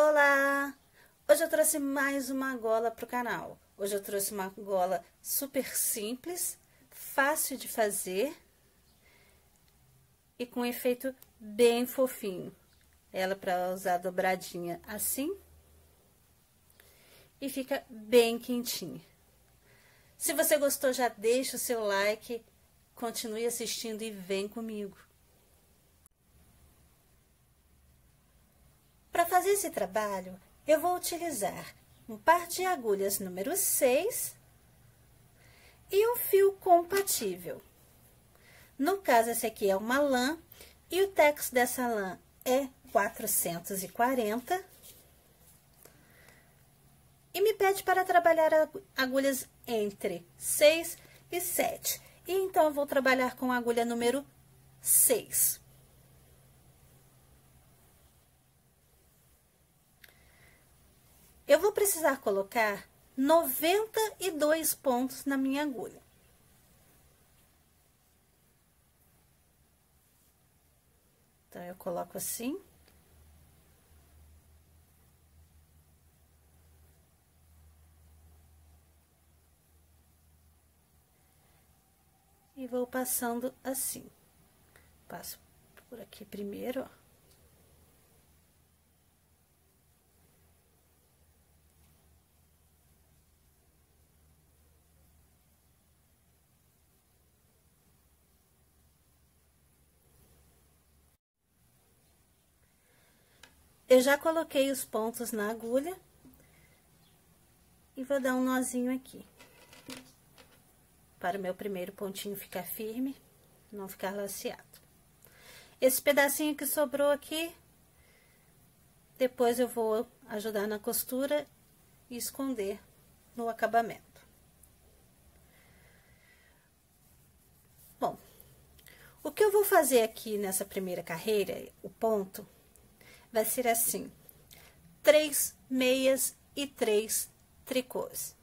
Olá! Hoje eu trouxe mais uma gola para o canal. Hoje eu trouxe uma gola super simples, fácil de fazer e com um efeito bem fofinho. Ela para usar dobradinha assim e fica bem quentinha. Se você gostou, já deixa o seu like, continue assistindo e vem comigo. Para fazer esse trabalho, eu vou utilizar um par de agulhas número 6 e um fio compatível. No caso, esse aqui é uma lã e o tex dessa lã é 440. E me pede para trabalhar agulhas entre 6 e 7. E então, eu vou trabalhar com a agulha número 6. Eu vou precisar colocar 92 pontos na minha agulha. Então, eu coloco assim. E vou passando assim. Passo por aqui primeiro, ó. Eu já coloquei os pontos na agulha e vou dar um nozinho aqui, para o meu primeiro pontinho ficar firme, não ficar laceado. Esse pedacinho que sobrou aqui, depois eu vou ajudar na costura e esconder no acabamento. Bom, o que eu vou fazer aqui nessa primeira carreira, o ponto, vai ser assim: 3 meias e 3 tricôs.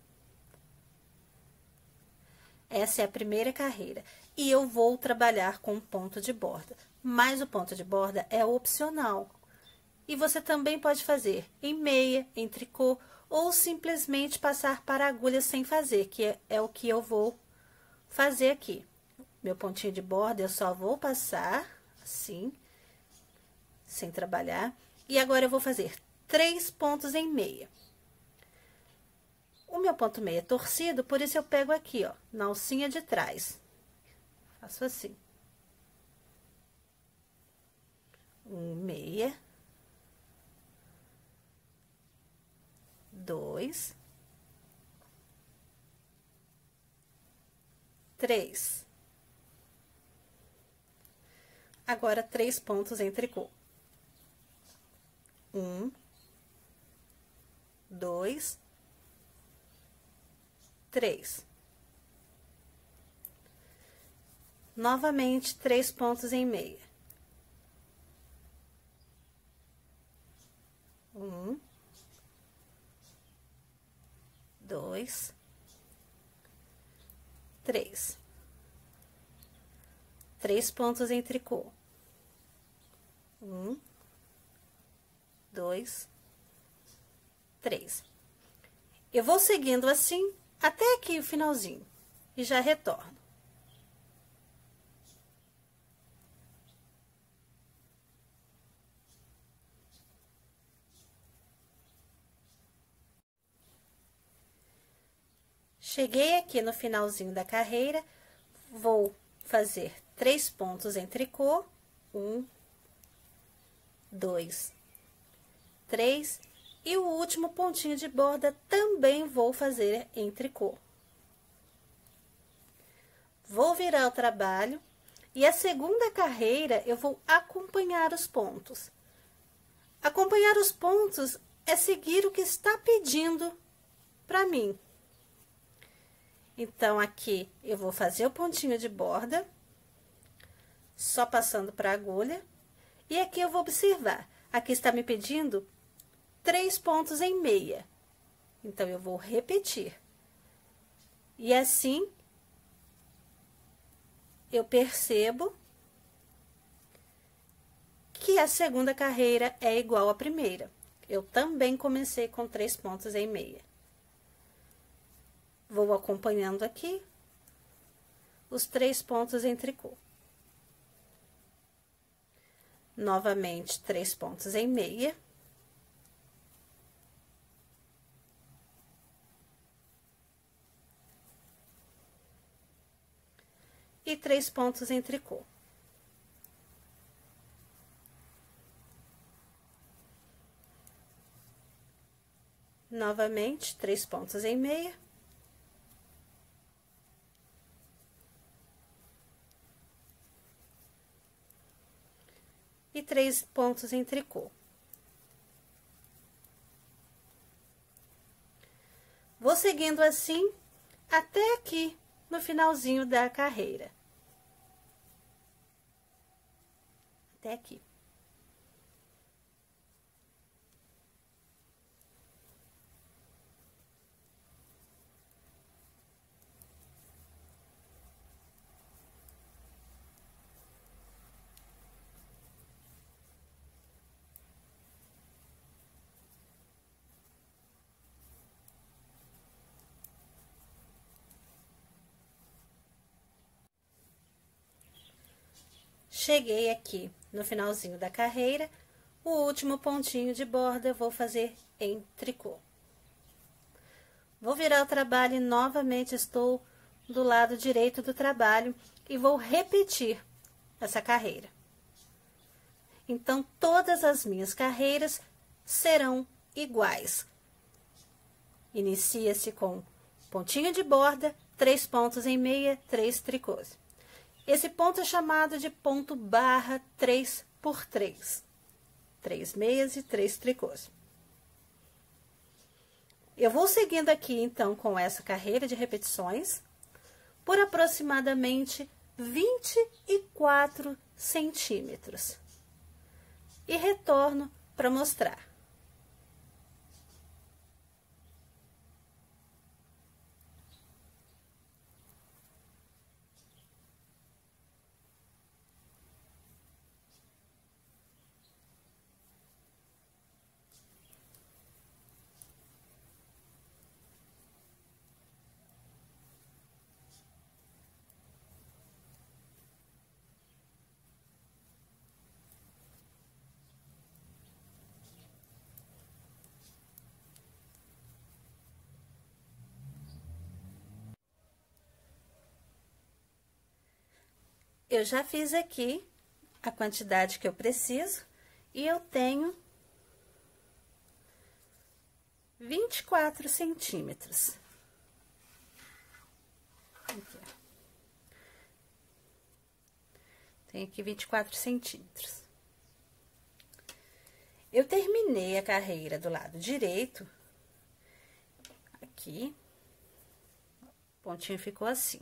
Essa é a primeira carreira. E eu vou trabalhar com ponto de borda. Mas o ponto de borda é opcional. E você também pode fazer em meia, em tricô, ou simplesmente passar para a agulha sem fazer, que é o que eu vou fazer aqui. Meu pontinho de borda eu só vou passar assim, sem trabalhar. E agora, eu vou fazer 3 pontos em meia. O meu ponto meia é torcido, por isso eu pego aqui, ó, na alcinha de trás. Faço assim. 1 meia. 2. 3. Agora, 3 pontos em tricô. 1, 2, 3. Novamente, 3 pontos em meia. 1, 2, 3. 3 pontos em tricô. 1, 2, 3. Eu vou seguindo assim até aqui o finalzinho e já retorno. Cheguei aqui no finalzinho da carreira, vou fazer 3 pontos em tricô. 1, 2, 3, e o último pontinho de borda também vou fazer em tricô. Vou virar o trabalho e a segunda carreira eu vou acompanhar os pontos. Acompanhar os pontos é seguir o que está pedindo para mim. Então, aqui eu vou fazer o pontinho de borda, só passando para a agulha, e aqui eu vou observar. Aqui está me pedindo 3 pontos em meia. Então, eu vou repetir. E assim, eu percebo que a segunda carreira é igual à primeira. Eu também comecei com 3 pontos em meia. Vou acompanhando aqui os 3 pontos em tricô. Novamente, 3 pontos em meia. E 3 pontos em tricô. Novamente, 3 pontos em meia. E 3 pontos em tricô. Vou seguindo assim até aqui no finalzinho da carreira. Até aqui. Cheguei aqui no finalzinho da carreira, o último pontinho de borda eu vou fazer em tricô. Vou virar o trabalho e novamente estou do lado direito do trabalho e vou repetir essa carreira. Então, todas as minhas carreiras serão iguais. Inicia-se com pontinho de borda, 3 pontos em meia, 3 tricôs. Esse ponto é chamado de ponto barra 3 por 3. 3 meias e 3 tricôs. Eu vou seguindo aqui, então, com essa carreira de repetições, por aproximadamente 24 centímetros. E retorno para mostrar. Eu já fiz aqui a quantidade que eu preciso e eu tenho 24 centímetros. Aqui, ó. Tem aqui 24 centímetros. Eu terminei a carreira do lado direito. Aqui. O pontinho ficou assim.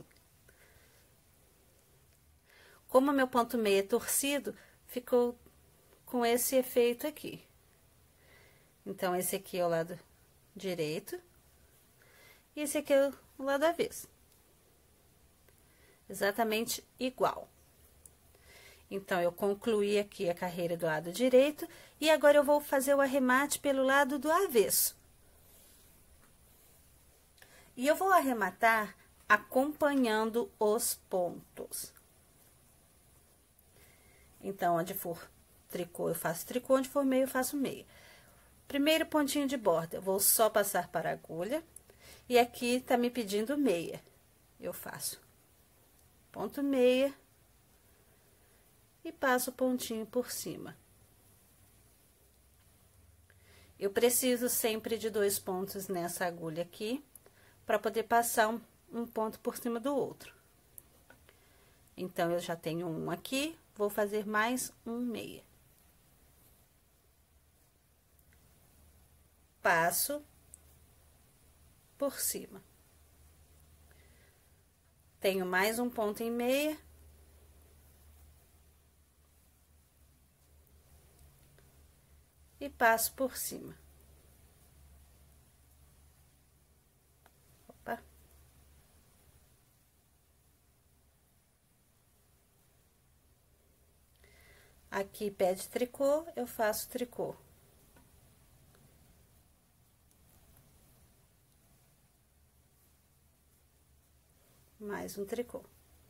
Como meu ponto meio é torcido, ficou com esse efeito aqui. Então, esse aqui é o lado direito. E esse aqui é o lado avesso. Exatamente igual. Então, eu concluí aqui a carreira do lado direito. E agora, eu vou fazer o arremate pelo lado do avesso. E eu vou arrematar acompanhando os pontos. Então, onde for tricô, eu faço tricô, onde for meio, eu faço meio. Primeiro pontinho de borda, eu vou só passar para a agulha. E aqui tá me pedindo meia. Eu faço ponto meia e passo o pontinho por cima. Eu preciso sempre de 2 pontos nessa agulha aqui, para poder passar um ponto por cima do outro. Então, eu já tenho um aqui, vou fazer mais um meia. Passo por cima. Tenho mais um ponto em meia. E passo por cima. Opa. Aqui pede tricô, eu faço tricô. mais um tricô.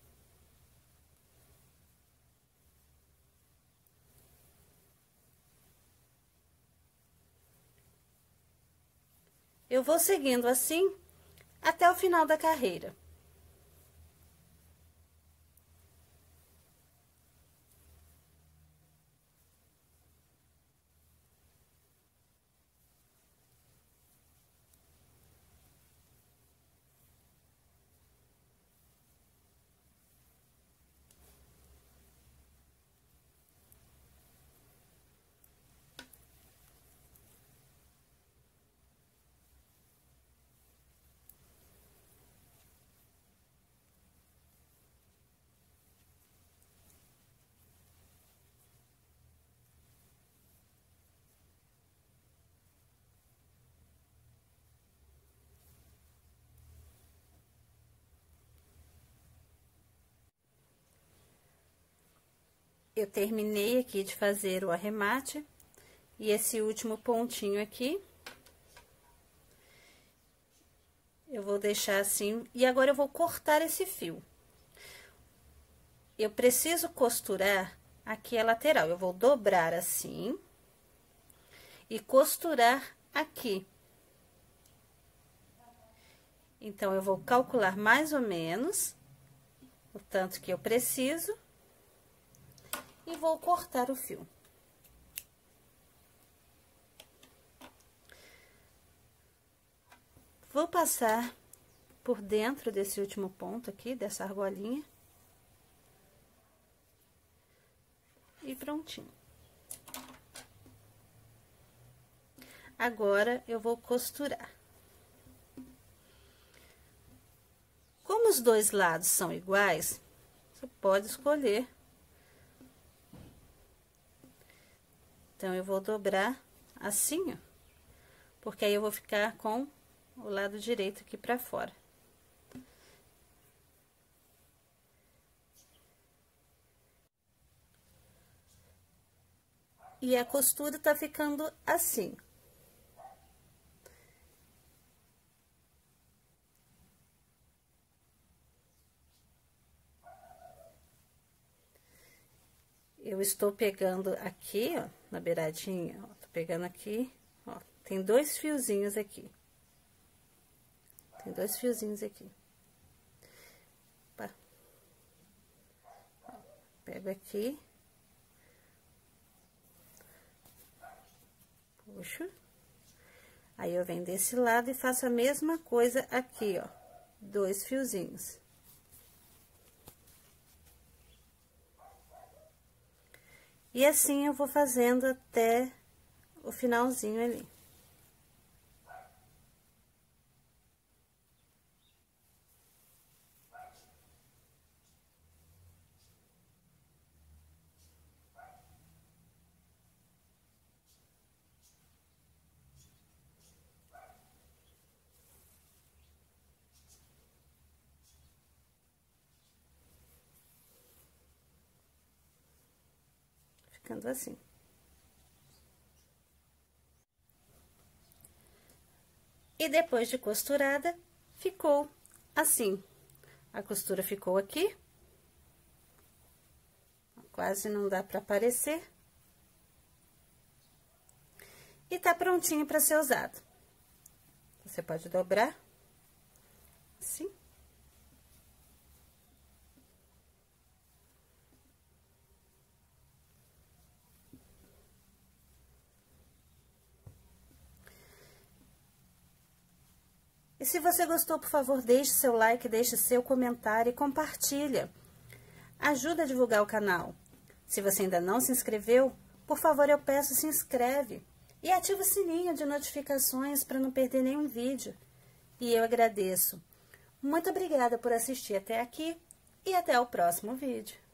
Eu vou seguindo assim até o final da carreira. Eu terminei aqui de fazer o arremate, e esse último pontinho aqui, eu vou deixar assim, e agora eu vou cortar esse fio. Eu preciso costurar aqui a lateral, eu vou dobrar assim, e costurar aqui. Então, eu vou calcular mais ou menos o tanto que eu preciso. E vou cortar o fio. Vou passar por dentro desse último ponto aqui, dessa argolinha. E prontinho. Agora, eu vou costurar. Como os dois lados são iguais, você pode escolher. Então, eu vou dobrar assim, ó, porque aí eu vou ficar com o lado direito aqui pra fora. E a costura tá ficando assim. Eu estou pegando aqui, ó, na beiradinha, ó, tô pegando aqui, ó, tem dois fiozinhos aqui. Tem dois fiozinhos aqui. Opa. Pego aqui. Puxo. Aí, eu venho desse lado e faço a mesma coisa aqui, ó, dois fiozinhos. E assim eu vou fazendo até o finalzinho ali. Ficando assim. E depois de costurada, ficou assim. A costura ficou aqui. Quase não dá pra aparecer. E tá prontinho pra ser usado. Você pode dobrar, assim. E se você gostou, por favor, deixe seu like, deixe seu comentário e compartilha. Ajuda a divulgar o canal. Se você ainda não se inscreveu, por favor, eu peço, se inscreve. E ativa o sininho de notificações para não perder nenhum vídeo. E eu agradeço. Muito obrigada por assistir até aqui e até o próximo vídeo.